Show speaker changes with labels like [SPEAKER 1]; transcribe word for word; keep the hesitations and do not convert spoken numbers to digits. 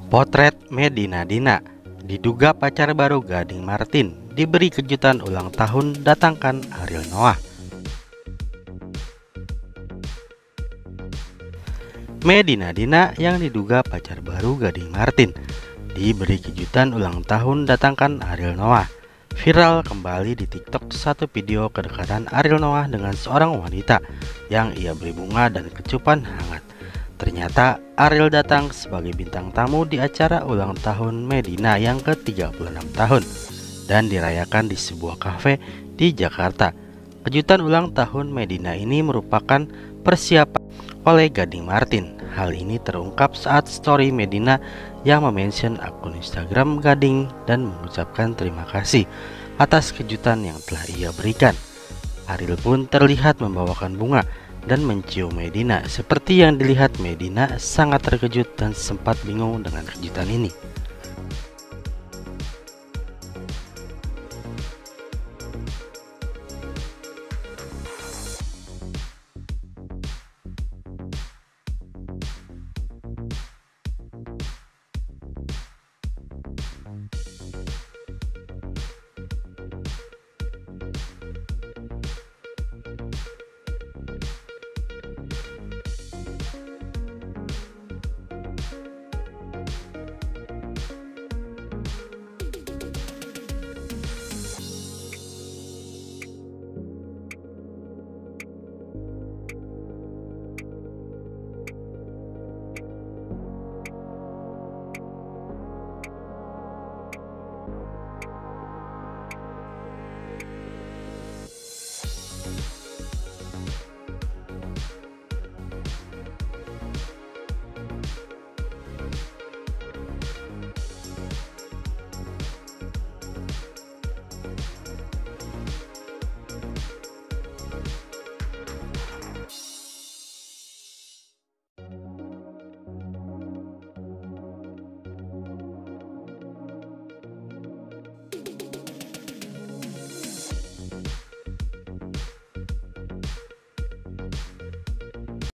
[SPEAKER 1] Potret Medina Dina, diduga pacar baru Gading Martin, diberi kejutan ulang tahun datangkan Ariel Noah. Medina Dina yang diduga pacar baru Gading Martin diberi kejutan ulang tahun datangkan Ariel Noah. Viral kembali di TikTok satu video kedekatan Ariel Noah dengan seorang wanita yang ia beri bunga dan kecupan hangat. Ternyata Ariel datang sebagai bintang tamu di acara ulang tahun Medina yang ke tiga puluh enam tahun dan dirayakan di sebuah kafe di Jakarta. Kejutan ulang tahun Medina ini merupakan persiapan oleh Gading Martin. Hal ini terungkap saat story Medina yang memention akun Instagram Gading dan mengucapkan terima kasih atas kejutan yang telah ia berikan. Ariel pun terlihat membawakan bunga dan mencium Medina. Seperti yang dilihat, Medina sangat terkejut dan sempat bingung dengan kejutan ini.